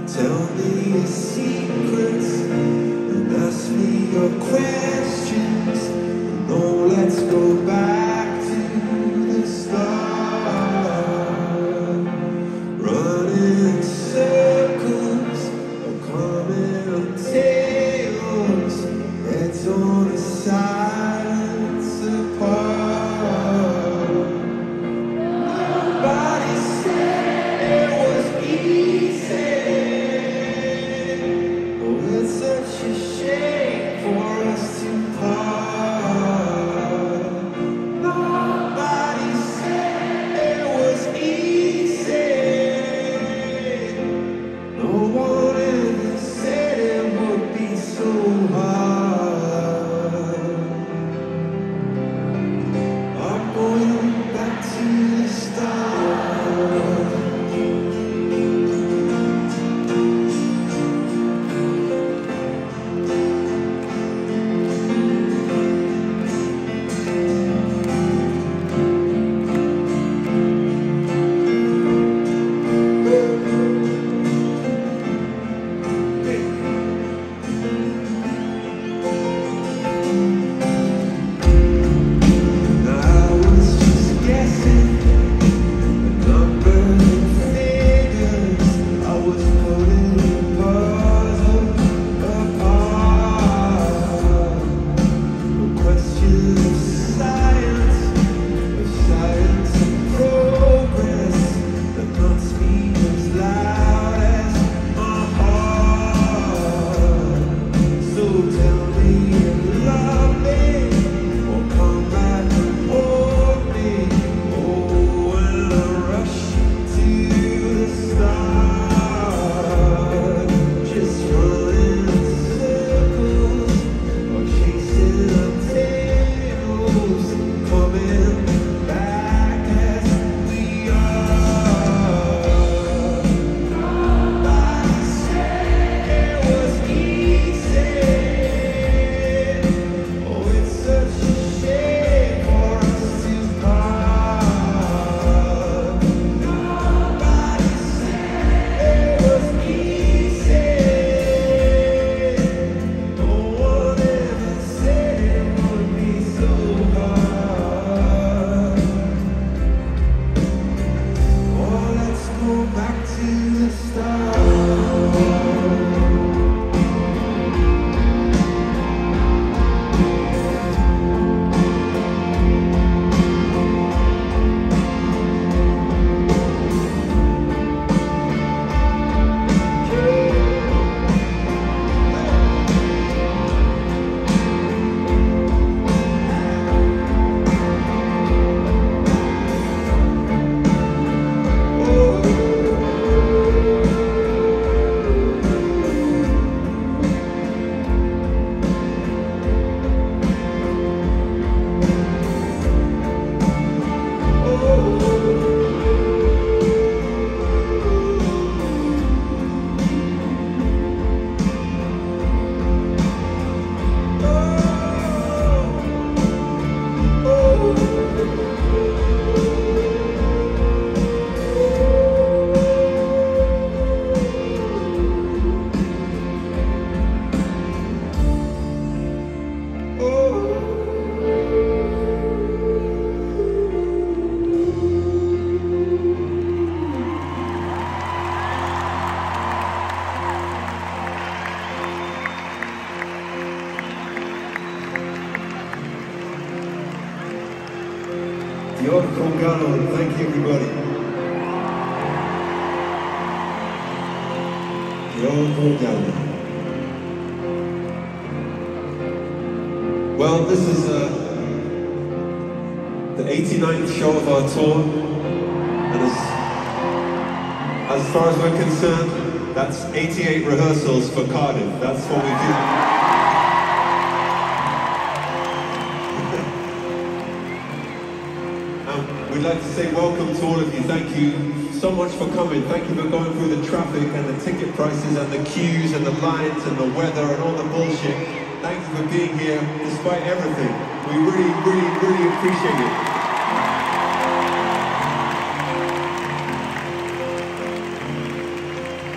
Tell me your secrets and ask me your questions. No, let's go back to the start. Running in circles, or coming tails, heads on the sides apart. Nobody said it was easy. Oh, it's such a shame for us to part. Nobody said it was easy. No one ever said it would be so hard. I'm going back to the start. Dion Congano, thank you everybody. Dion Congano. Well, this is the 89th show of our tour, and as far as we're concerned, that's 88 rehearsals for Cardiff. That's what we do. We'd like to say welcome to all of you. Thank you so much for coming. Thank you for going through the traffic and the ticket prices and the queues and the lines and the weather and all the bullshit. Thank you for being here despite everything. We really, really, really appreciate it.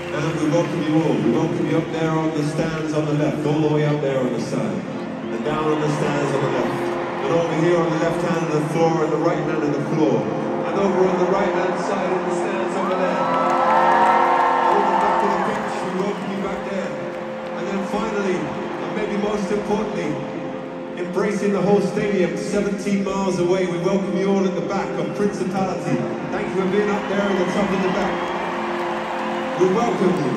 And we welcome you all. We welcome you up there on the stands on the left, all the way up there on the side. And down on the stands on the left. And over here on the left hand of the floor and the right hand of the floor. And over on the right hand side of the stands over there. And on the back of the pitch, we welcome you back there. And then finally, and maybe most importantly, embracing the whole stadium 17 miles away, we welcome you all at the back of Principality. Thank you for being up there at the top of the back. We welcome you.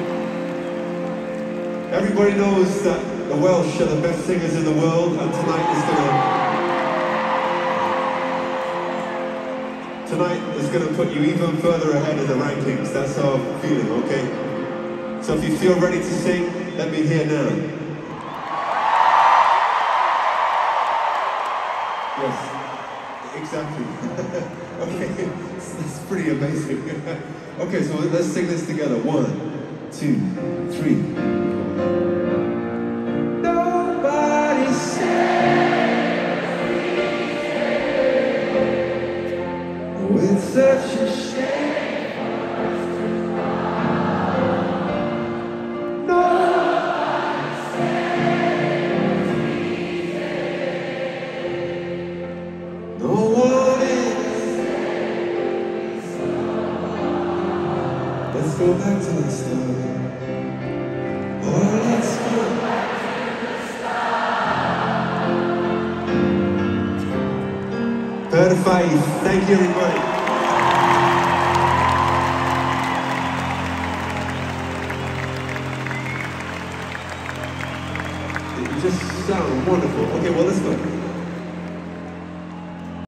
Everybody knows that the Welsh are the best singers in the world, and tonight is going to put you even further ahead in the rankings. That's our feeling, okay? So if you feel ready to sing, let me hear now. Yes, exactly. Okay, that's pretty amazing. Okay, so let's sing this together. 1, 2, 3. Nobody said with such a shame. Nobody said no one is. Let's go back to the start. Oh, let's go back to the start. Perfect. Thank you, everybody. It just sounds wonderful. Okay, well, let's go.